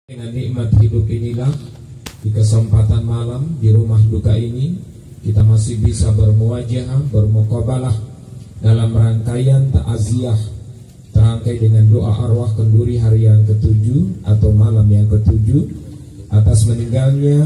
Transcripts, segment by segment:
Dengan nikmat hidup inilah, di kesempatan malam di rumah duka ini, kita masih bisa bermuwajahah, bermuqabalah dalam rangkaian ta'aziyah terangkai dengan doa arwah kenduri hari yang ke-7 atau malam yang ke-7 atas meninggalnya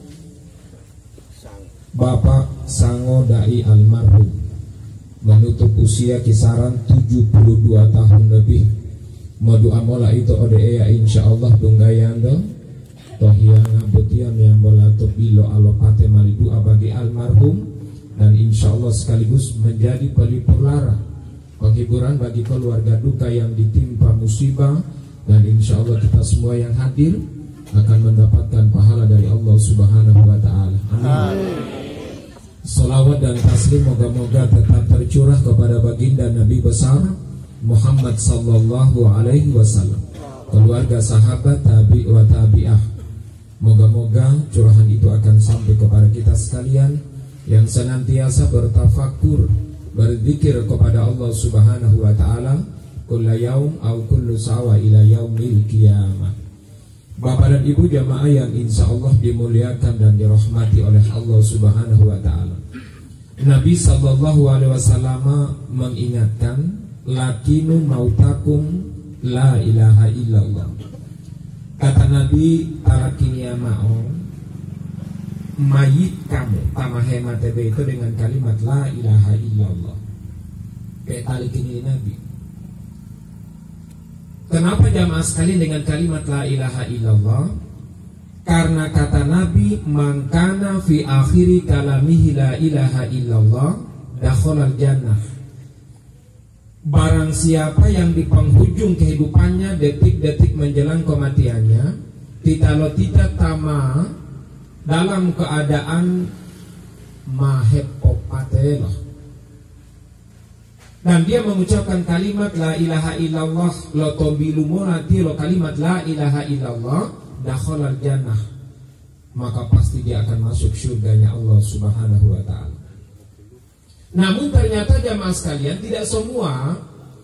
Bapak Sango Dai almarhum, menutup usia kisaran 72 tahun lebih. Modu amola itu odea insyaallah dunggayando tohiana betiam yang bolatu bilo alopate malidu bagi almarhum, dan insyaallah sekaligus menjadi pelipur lara penghiburan bagi keluarga duka yang ditimpa musibah, dan insyaallah kita semua yang hadir akan mendapatkan pahala dari Allah Subhanahu wa taala. Amin. Salawat dan taslim moga-moga tetap tercurah kepada baginda Nabi besar Muhammad sallallahu alaihi wasallam, keluarga, sahabat, tabi' wa tabi'ah. Moga-moga curahan itu akan sampai kepada kita sekalian yang senantiasa bertafakur, berzikir kepada Allah Subhanahu wa taala kullu yaum au kullu sawa ila yaumil qiyamah. Bapak dan Ibu jamaah yang insyaallah dimuliakan dan dirahmati oleh Allah Subhanahu wa taala. Nabi sallallahu alaihi wasallam mengingatkan, lakinu mautakum la ilaha illallah. Kata Nabi, talakini ma'o, mayit kamu tamahemat itu dengan kalimat la ilaha illallah. Kayak talikini Nabi. Kenapa jamaah sekalian dengan kalimat la ilaha illallah? Karena kata Nabi, man kana fi akhiri kalamihi la ilaha illallah dakhalal jannah. Barang siapa yang di penghujung kehidupannya, detik-detik menjelang kematiannya, titalo tidak tama dalam keadaan mahepopatelah, dan dia mengucapkan kalimat la ilaha illallah, lo tombilu molati lo kalimat la ilaha illallah dakhalal jannah, maka pasti dia akan masuk surganya Allah Subhanahu wa ta'ala. Namun ternyata jamaah sekalian, tidak semua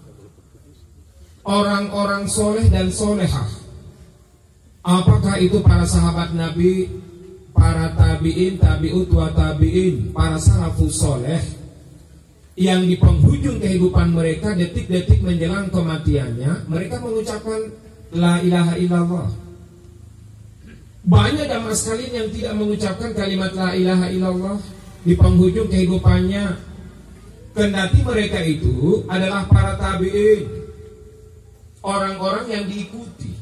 orang-orang soleh dan solehah, apakah itu para sahabat Nabi, para tabi'in, tabi'ut wa tabi'in, para salafus soleh, yang di penghujung kehidupan mereka, detik-detik menjelang kematiannya, mereka mengucapkan la ilaha illallah. Banyak jamaah sekalian yang tidak mengucapkan kalimat la ilaha illallah di penghujung kehidupannya, kendati mereka itu adalah para tabi'in, orang-orang yang diikuti.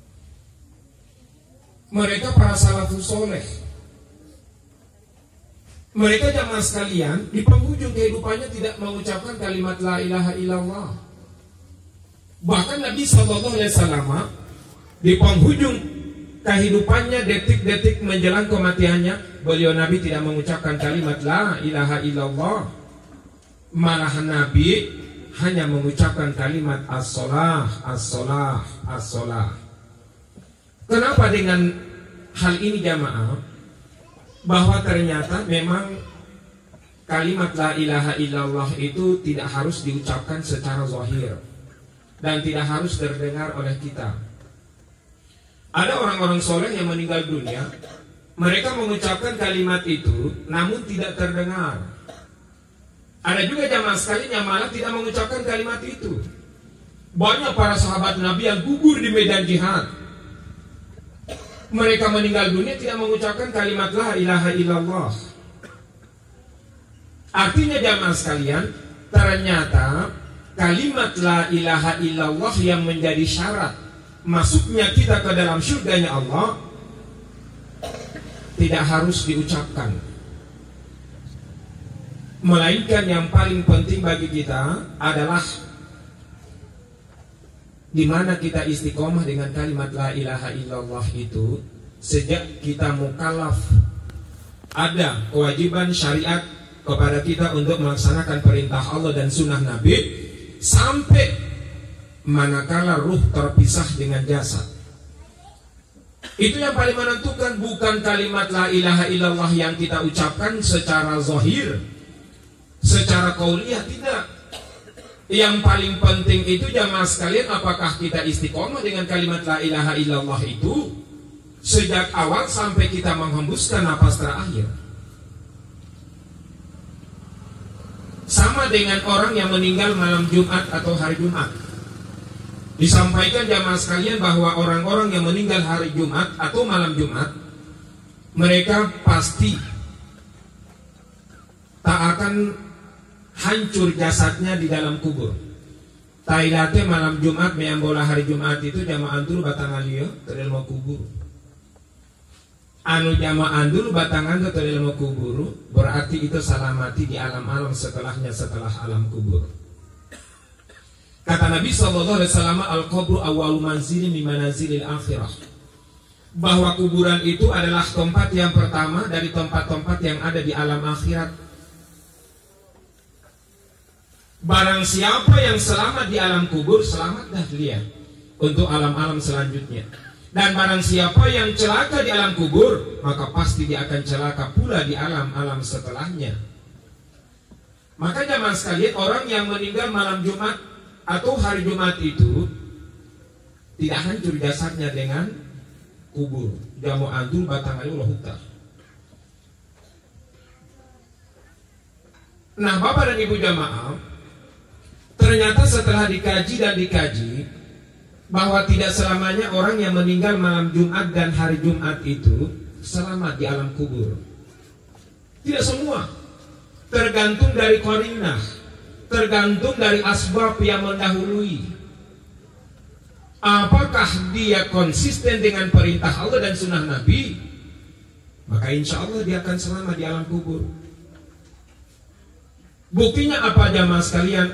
Mereka para salafus soleh. Mereka jamaah sekalian di penghujung kehidupannya tidak mengucapkan kalimat la ilaha illallah. Bahkan Nabi SAW di penghujung kehidupannya, detik-detik menjelang kematiannya, beliau Nabi tidak mengucapkan kalimat la ilaha illallah. Malah Nabi hanya mengucapkan kalimat as-sholah, as-sholah, as-sholah. Kenapa dengan hal ini jamaah? Bahwa ternyata memang kalimat la ilaha illallah itu tidak harus diucapkan secara zahir dan tidak harus terdengar oleh kita. Ada orang-orang soleh yang meninggal dunia, mereka mengucapkan kalimat itu namun tidak terdengar. Ada juga jamaah sekalian yang malah tidak mengucapkan kalimat itu. Banyak para sahabat Nabi yang gugur di medan jihad, mereka meninggal dunia tidak mengucapkan kalimat la ilaha illallah. Artinya jamaah sekalian, ternyata kalimat la ilaha illallah yang menjadi syarat masuknya kita ke dalam surganya Allah tidak harus diucapkan, melainkan yang paling penting bagi kita adalah di mana kita istiqomah dengan kalimat la ilaha illallah itu sejak kita mukallaf. Ada kewajiban syariat kepada kita untuk melaksanakan perintah Allah dan sunnah Nabi sampai manakala ruh terpisah dengan jasad. Itu yang paling menentukan, bukan kalimat la ilaha illallah yang kita ucapkan secara zahir, secara qauliyah, tidak. Yang paling penting itu jamaah sekalian, apakah kita istiqomah dengan kalimat la ilaha illallah itu sejak awal sampai kita menghembuskan napas terakhir. Sama dengan orang yang meninggal malam Jumat atau hari Jumat. Disampaikan jamaah sekalian bahwa orang-orang yang meninggal hari Jumat atau malam Jumat, mereka pasti tak akan hancur jasadnya di dalam kubur. Tailate malam Jumat meambola hari Jumat itu jamaah dulu batangan liyo terima kubur. Anu jamaah dulu batangan itu terima kubur, berarti itu salamati di alam-alam setelahnya, setelah alam kubur. Kata Nabi SAW, al-qabru awwalu manzili min manazilil akhirah, bahwa kuburan itu adalah tempat yang pertama dari tempat-tempat yang ada di alam akhirat. Barang siapa yang selamat di alam kubur, selamatlah dia untuk alam-alam selanjutnya. Dan barang siapa yang celaka di alam kubur, maka pasti dia akan celaka pula di alam-alam setelahnya. Maka jamaah sekalian, orang yang meninggal malam Jumat atau hari Jumat itu tidak hancur jasadnya dengan kubur. Jamu antul batang Allah hukta. Nah, Bapak dan Ibu jamaah, ternyata setelah dikaji dan dikaji bahwa tidak selamanya orang yang meninggal malam Jumat dan hari Jumat itu selamat di alam kubur. Tidak semua. Tergantung dari qarinah, tergantung dari asbab yang mendahului. Apakah dia konsisten dengan perintah Allah dan sunnah Nabi, maka insya Allah dia akan selamat di alam kubur. Buktinya apa jamaah sekalian?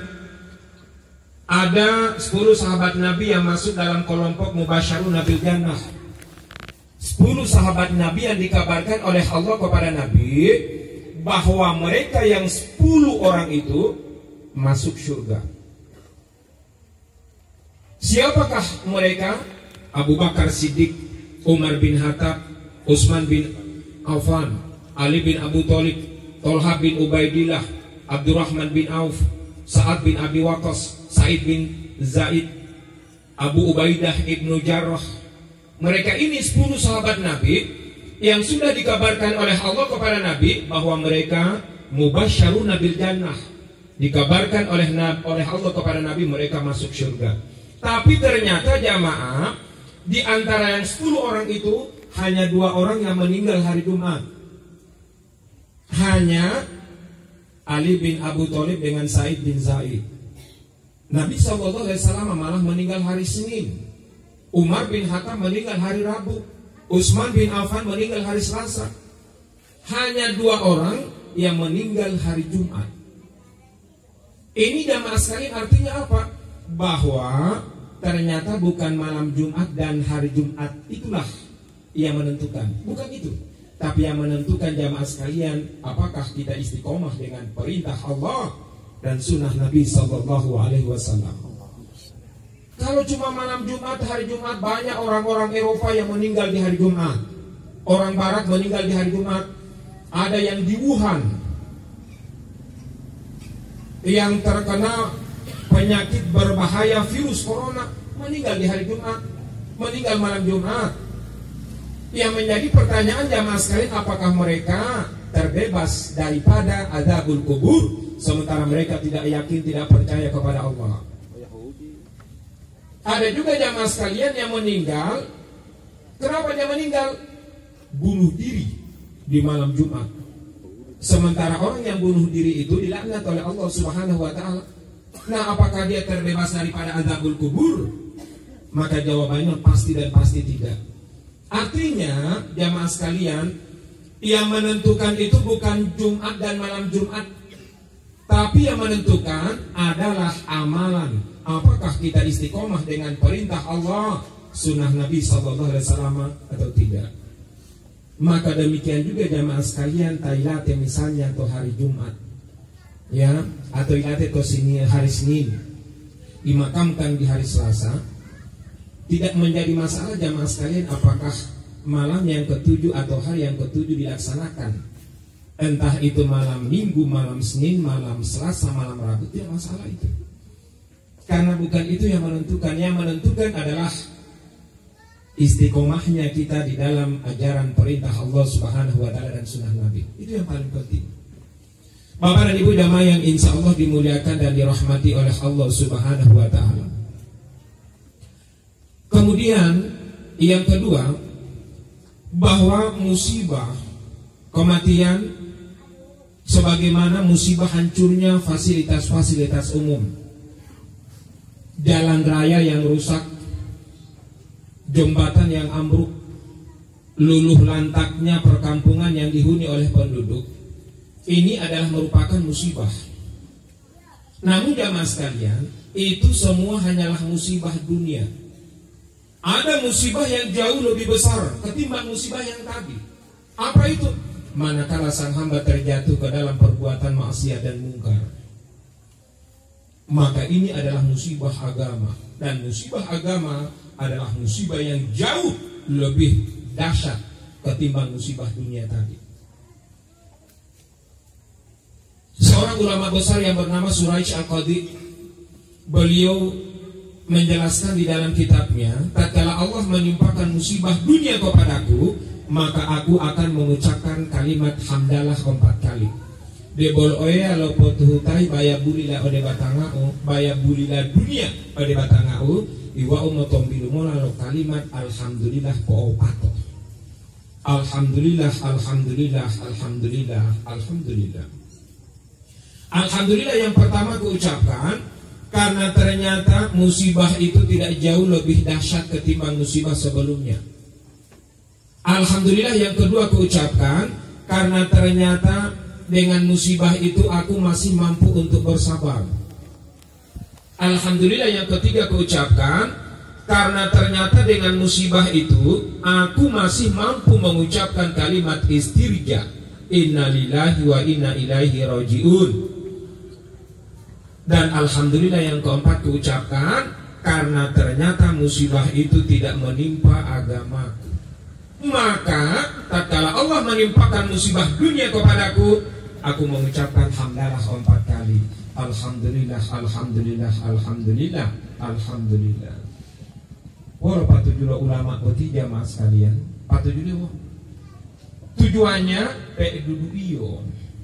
Ada 10 sahabat Nabi yang masuk dalam kelompok mubasyarun bil jannah. 10 sahabat Nabi yang dikabarkan oleh Allah kepada Nabi bahwa mereka yang 10 orang itu masuk surga. Siapakah mereka? Abu Bakar Siddiq, Umar bin Khattab, Utsman bin Affan, Ali bin Abu Thalib, Thalha bin Ubaidillah, Abdurrahman bin Auf, Sa'ad bin Abi Waqqas, Sa'id bin Zaid, Abu Ubaidah ibnu Jarrah. Mereka ini 10 sahabat Nabi yang sudah dikabarkan oleh Allah kepada Nabi bahwa mereka mubasysyarun bil jannah. Dikabarkan oleh Allah kepada Nabi mereka masuk surga. Tapi ternyata jamaah, di antara yang 10 orang itu hanya 2 orang yang meninggal hari Jumat. Hanya Ali bin Abu Thalib dengan Sa'id bin Zaid. Nabi SAW malah meninggal hari Senin. Umar bin Khattab meninggal hari Rabu. Utsman bin Affan meninggal hari Selasa. Hanya 2 orang yang meninggal hari Jumat. Ini jamaah sekalian artinya apa? Bahwa ternyata bukan malam Jumat dan hari Jumat itulah yang menentukan. Bukan itu. Tapi yang menentukan jamaah sekalian, apakah kita istiqomah dengan perintah Allah dan sunnah Nabi SAW. Kalau cuma malam Jumat, hari Jumat, banyak orang-orang Eropa yang meninggal di hari Jumat. Orang Barat meninggal di hari Jumat. Ada yang di Wuhan yang terkena penyakit berbahaya virus corona, meninggal di hari Jumat, meninggal malam Jumat. Yang menjadi pertanyaan jamaah sekalian, apakah mereka terbebas daripada azabul kubur sementara mereka tidak yakin, tidak percaya kepada Allah? Ada juga jamaah sekalian yang meninggal. Kenapa dia meninggal? Bunuh diri di malam Jumat. Sementara orang yang bunuh diri itu dilaknat oleh Allah Subhanahu wa taala. Nah, apakah dia terbebas daripada azabul kubur? Maka jawabannya pasti dan pasti tidak. Artinya jamaah sekalian, yang menentukan itu bukan Jumat dan malam Jumat, tapi yang menentukan adalah amalan. Apakah kita istiqomah dengan perintah Allah, sunnah Nabi SAW atau tidak? Maka demikian juga jamaah sekalian, tailate misalnya atau hari Jumat, ya, atau ilate atau hari Senin dimakamkan di hari Selasa, tidak menjadi masalah jamaah sekalian apakah malam yang ke-7 atau hari yang ke-7 dilaksanakan. Entah itu malam Minggu, malam Senin, malam Selasa, malam Rabu, tidak masalah itu. Karena bukan itu yang menentukan. Yang menentukan adalah istiqomahnya kita di dalam ajaran perintah Allah Subhanahu wa taala dan sunnah Nabi. Itu yang paling penting. Bapak dan Ibu jamaah yang insya Allah dimuliakan dan dirahmati oleh Allah Subhanahu wa taala. Kemudian yang kedua, bahwa musibah kematian sebagaimana musibah hancurnya fasilitas-fasilitas umum, jalan raya yang rusak, jembatan yang ambruk, luluh lantaknya perkampungan yang dihuni oleh penduduk, ini adalah merupakan musibah. Namun jamaah sekalian, itu semua hanyalah musibah dunia. Ada musibah yang jauh lebih besar ketimbang musibah yang tadi. Apa itu? Manakala sang hamba terjatuh ke dalam perbuatan maksiat dan mungkar, maka ini adalah musibah agama. Dan musibah agama adalah musibah yang jauh lebih dahsyat ketimbang musibah dunia tadi. Seorang ulama besar yang bernama Suraij Al-Qadi, beliau menjelaskan di dalam kitabnya, tatkala Allah menimpakan musibah dunia kepadaku, maka aku akan mengucapkan kalimat hamdalah 4 kali. Debol oya lo potuhutai baya bulila ode batangau, baya bulila dunia ode batangau, iwa umotombilu mola lo kalimat alhamdulillah ko pato. Alhamdulillah, alhamdulillah, alhamdulillah, alhamdulillah. Alhamdulillah yang pertama kuucapkan karena ternyata musibah itu tidak jauh lebih dahsyat ketimbang musibah sebelumnya. Alhamdulillah yang kedua kuucapkan karena ternyata dengan musibah itu aku masih mampu untuk bersabar. Alhamdulillah yang ketiga kuucapkan karena ternyata dengan musibah itu aku masih mampu mengucapkan kalimat istirja, innalillahi wa inna ilaihi rajiun. Dan alhamdulillah yang keempat kuucapkan karena ternyata musibah itu tidak menimpa agamaku. Maka tatkala Allah menimpakan musibah dunia kepadaku, aku mengucapkan hamdalah 4 kali. Alhamdulillah, alhamdulillah, alhamdulillah, alhamdulillah. Wala patujula ulama boti jamaah sekalian. Patujula tujuannya dudu iyo.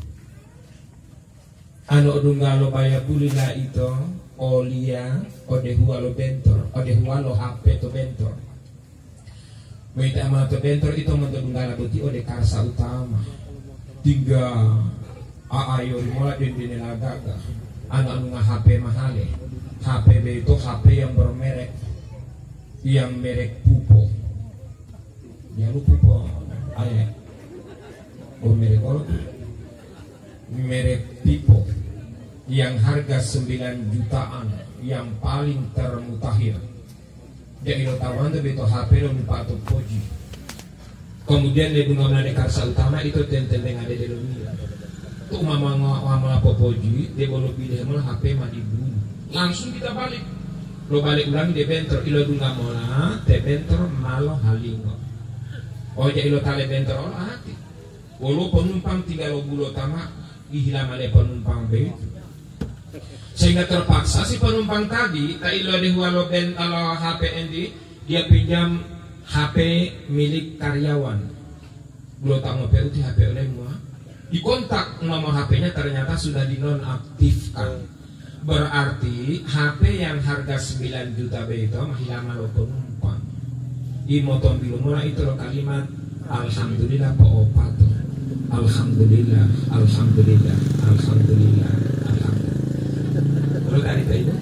Anu dunggalo baya bulila itu olia odehu alo bentor, odehu alo HP to bentor. Baita ama to bentor itu mendunggala boti ode karsa utama. Tiga aayo mola dendene lagaga. Anu nga HP mahale. HP itu HP yang bermerek, yang merek Pupo. Ya lu Pupo. Aye. Oh merek apa? Merek Pipo yang harga 9 jutaan, yang paling termutakhir. Jadi lo tahu anda beto HP lo lupa atau poji. Kemudian dia bunga menade karsa utama itu tentel yang ada di dunia. Tuh mama poji dia boleh pilih malah HP mah dibunuh. Langsung kita balik. Lo balik ulang di bentor ilo dunga mola te bentor malo halingo. Oh jadi lo tale bentor oh hati. Walau penumpang 3 bulan tama hilang oleh penumpang begitu, sehingga terpaksa si penumpang tadi tailo dehwalo ben alo HP endi dia pinjam HP milik karyawan. Belum tak mau PUT HP oleh mua dikontak nomor HP-nya ternyata sudah dinonaktifkan. Berarti HP yang harga 9 juta begitu hilang oleh penumpang. Di motor bilu mula itu lo kalimat alhamdulillah poopat. Alhamdulillah, alhamdulillah, alhamdulillah, alhamdulillah. Kalau tadi itu,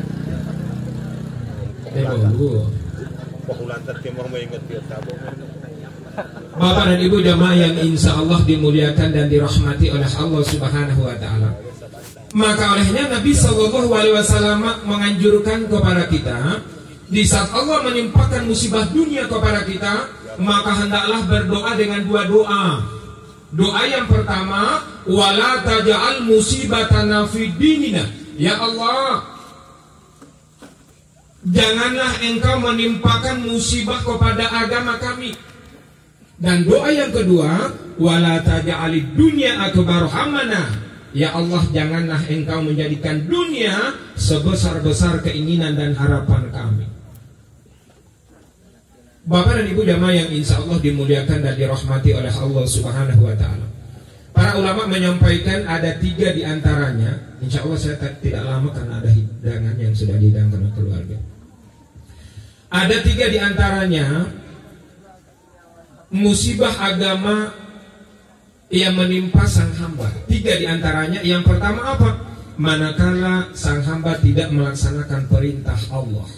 Bapak dan Ibu jamaah yang insya Allah dimuliakan dan dirahmati oleh Allah Subhanahu Wa Taala. Maka olehnya Nabi Shallallahu Alaihi Wasallam menganjurkan kepada kita, di saat Allah menimpakan musibah dunia kepada kita, maka hendaklah berdoa dengan 2 doa. Doa yang pertama, wala taj'al musibatana fid dinina. Ya Allah, janganlah engkau menimpakan musibah kepada agama kami. Dan doa yang kedua, wala taj'alid dunya akbar hammana. Ya Allah, janganlah engkau menjadikan dunia sebesar-besar keinginan dan harapan kami. Bapak dan Ibu jamaah yang insya Allah dimuliakan dan dirahmati oleh Allah Subhanahu wa Ta'ala. Para ulama menyampaikan ada 3 diantaranya. Insya Allah saya tidak lama karena ada hidangan yang sudah dihidangkan oleh keluarga. Ada 3 diantaranya musibah agama yang menimpa sang hamba. 3 diantaranya. Yang pertama apa? Manakala sang hamba tidak melaksanakan perintah Allah.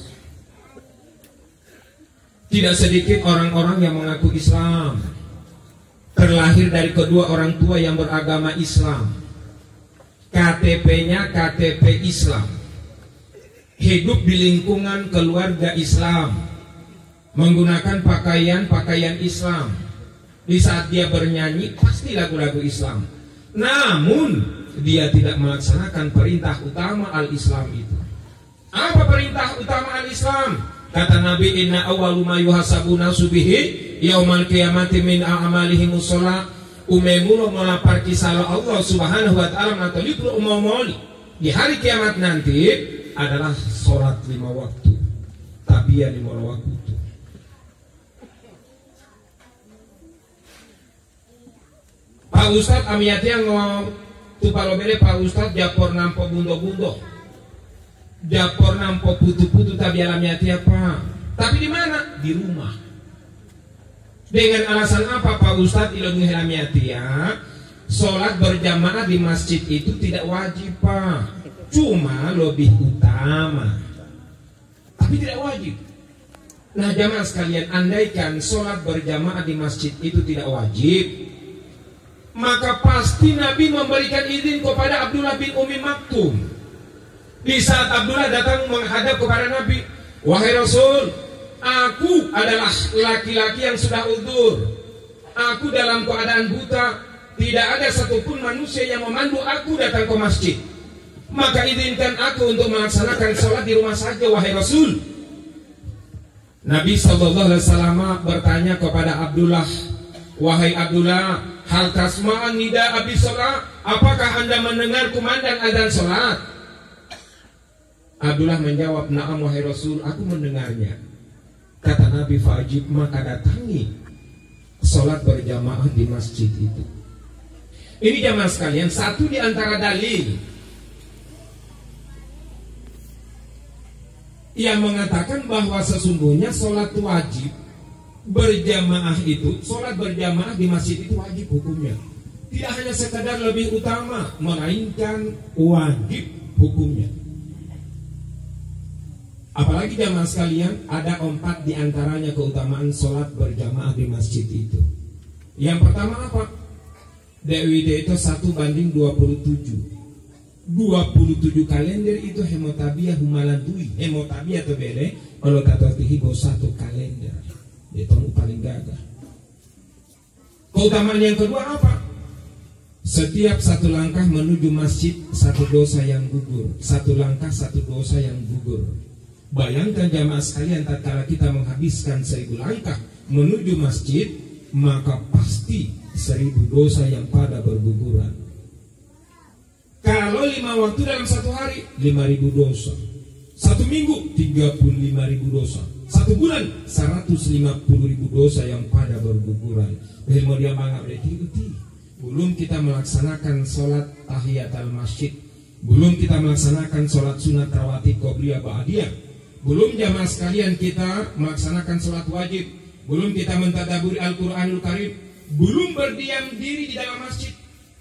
Tidak sedikit orang-orang yang mengaku Islam, terlahir dari kedua orang tua yang beragama Islam, KTP-nya KTP Islam, hidup di lingkungan keluarga Islam, menggunakan pakaian Islam. Di saat dia bernyanyi pasti lagu-lagu Islam, namun dia tidak melaksanakan perintah utama al-Islam itu. Apa perintah utama al-Islam? Kata Nabi, inna awwalu ma yuhasabuna subihi yaumal qiyamati min a'malihim shalah. Umemulo melapar kisah Allah Subhanahu wa Ta'ala natolipro umomoli. Di hari kiamat nanti adalah sholat 5 waktu. Tabiyah 5 waktu. Pak Ustadz amiatnya ngomong tupalobele Pak Ustadz japor nampo bundo-bundo, japor nampo putu-putu tabi alamnya tiapa. Tapi di mana? Di rumah. Dengan alasan apa Pak Ustadz ilmu hilamiatia? Sholat berjamaah di masjid itu tidak wajib Pak, cuma lebih utama, tapi tidak wajib. Nah jamaah sekalian, andaikan sholat berjamaah di masjid itu tidak wajib, maka pasti Nabi memberikan izin kepada Abdullah bin Ummi Maktum. Di saat Abdullah datang menghadap kepada Nabi, wahai Rasul, aku adalah laki-laki yang sudah uzur, aku dalam keadaan buta, tidak ada satupun manusia yang memandu aku datang ke masjid, maka izinkan aku untuk melaksanakan sholat di rumah saja wahai Rasul. Nabi SAW bertanya kepada Abdullah, wahai Abdullah, hal tasma'an nida abi sholat, apakah anda mendengar kumandang adzan sholat? Abdullah menjawab, na'am wahai Rasul, aku mendengarnya. Kata Nabi, fa'ajib, maka datangi sholat berjamaah di masjid itu. Ini jamaah sekalian, satu di antara dalil yang mengatakan bahwa sesungguhnya sholat wajib berjamaah itu, sholat berjamaah di masjid itu wajib hukumnya. Tidak hanya sekadar lebih utama, melainkan wajib hukumnya. Apalagi jamaah sekalian, ada 4 di antaranya keutamaan sholat berjamaah di masjid itu. Yang pertama apa? DWD itu 1 banding 27. 27 kalender itu hemotabia humalantui. Hemotabia itu bede kalau tatotihi 1 kalender. Itu paling gagah. Keutamaan yang kedua apa? Setiap 1 langkah menuju masjid 1 dosa yang gugur. 1 langkah 1 dosa yang gugur. Bayangkan jamaah sekalian, tatkala kita menghabiskan 1000 langkah menuju masjid, maka pasti 1000 dosa yang pada berguguran. Kalau 5 waktu dalam 1 hari 5.000 dosa, 1 minggu 35.000 dosa, 1 bulan 150.000 dosa yang pada berguguran. Belum kita melaksanakan sholat tahiyatul masjid, belum kita melaksanakan sholat sunat rawatib qobliyah ba'diyah, belum jamaah sekalian kita melaksanakan sholat wajib, belum kita mentadaburi Al-Quranul Karim, belum berdiam diri di dalam masjid,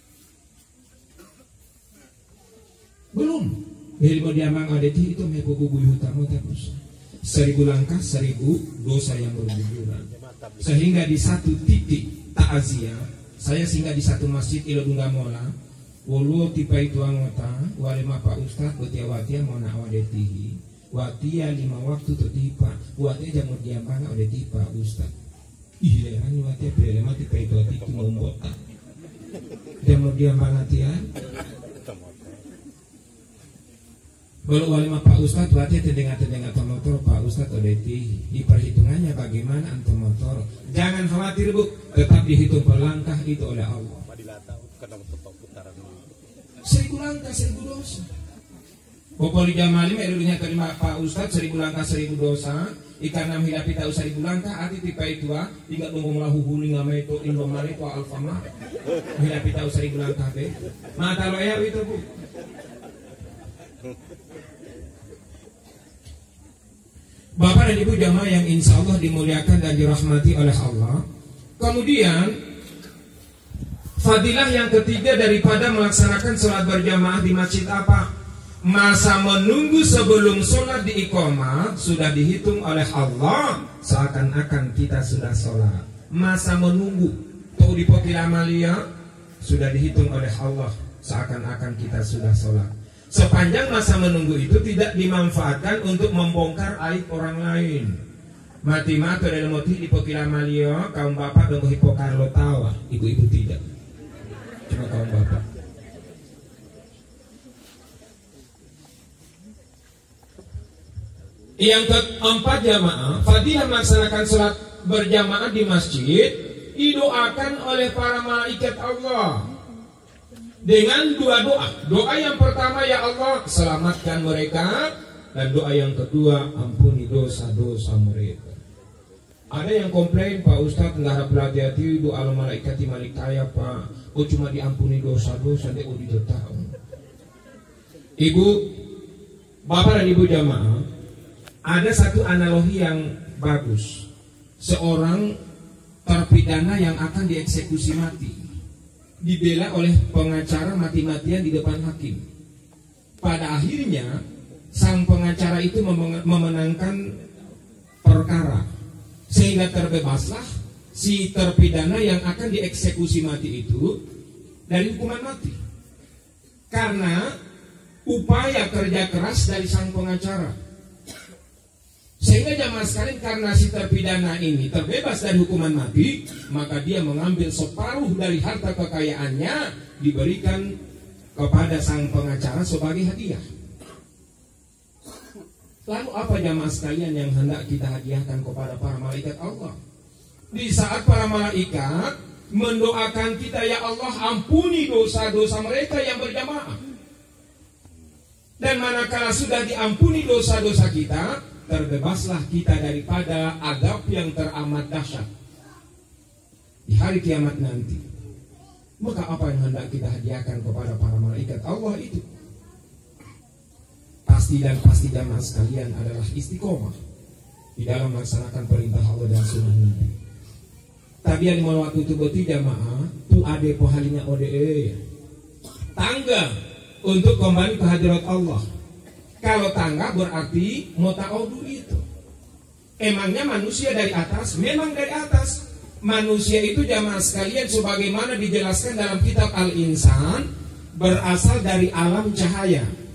belum. Dari diamang adeti itu mepugubuy utama terus 1000 langkah 1000 dosa yang berguguran. Sehingga di satu titik ta'aziyah, saya singgah di satu masjid Ilodungga Mola, wulu tipa itu anggota walima Pak Ustaz betia watia mau nak wadetihi watia 5 waktu tertipa watia jamur diamang adeti Pak Ustaz. Ih lehan watia pelema tipa itu mau botak jamur diamang atian. Kalau walima Pak Ustadz berarti terdengar motor Pak Ustadz odeti di perhitungannya bagaimana antum motor. Jangan khawatir Bu, tetap dihitung per langkah itu oleh Allah. 1000 langkah 1000 dosa. Pokoknya jamali merunya terima Pak Ustadz 1000 langkah 1000 dosa. ikan nam hilapi tahu 1.000 langkah ati tipai tua tiga tunggu melahu huni ngameto indomare tua alfamart hilapi tahu 1.000 langkah be mata lo ya itu bu. Bapak dan Ibu jamaah yang insya Allah dimuliakan dan dirahmati oleh Allah. Kemudian fadilah yang ketiga daripada melaksanakan sholat berjamaah di masjid apa? Masa menunggu sebelum sholat di iqamah sudah dihitung oleh Allah seakan-akan kita sudah sholat. Masa menunggu tuh di pokil amalia sudah dihitung oleh Allah seakan-akan kita sudah sholat. Sepanjang masa menunggu itu tidak dimanfaatkan untuk membongkar aib orang lain. Mati-mati dalam moti di pokil amalia kaum bapak dong hipokar lo tawa, ibu-ibu tidak. Cuma kaum bapak. Yang keempat jamaah, fadilah melaksanakan sholat berjamaah di masjid didoakan oleh para malaikat Allah dengan dua doa. Doa yang pertama, ya Allah selamatkan mereka, dan doa yang kedua, ampuni dosa-dosa mereka. Ada yang komplain, Pak Ustadz nggak harap berhati-hati doa malaikat di malikaya Pak, oh cuma diampuni dosa-dosa deh, oh ditetap. Ibu, bapak dan ibu jamaah, ada satu analogi yang bagus. Seorang terpidana yang akan dieksekusi mati dibela oleh pengacara mati-matian di depan hakim. Pada akhirnya sang pengacara itu memenangkan perkara sehingga terbebaslah si terpidana yang akan dieksekusi mati itu dari hukuman mati karena upaya kerja keras dari sang pengacara. Sehingga jamaah sekalian, karena si terpidana ini terbebas dari hukuman mati, maka dia mengambil separuh dari harta kekayaannya diberikan kepada sang pengacara sebagai hadiah. Lalu apa jamaah sekalian yang hendak kita hadiahkan kepada para malaikat Allah? Di saat para malaikat mendoakan kita, ya Allah ampuni dosa-dosa mereka yang berjamaah. Dan manakala sudah diampuni dosa-dosa kita, terbebaslah kita daripada azab yang teramat dahsyat di hari kiamat nanti. Maka apa yang hendak kita hadiahkan kepada para malaikat Allah itu? Pasti dan pasti jamaah sekalian adalah istiqomah di dalam melaksanakan perintah Allah dan sunnah Nabi. Tapi yang mau waktu itu beti jamaah tu ade pohalinya ODE tangga untuk kembali ke hadirat Allah. Kalau tangga berarti mota'odu itu. Emangnya manusia dari atas? Memang dari atas. Manusia itu jamaah sekalian sebagaimana dijelaskan dalam kitab Al-Insan berasal dari alam cahaya.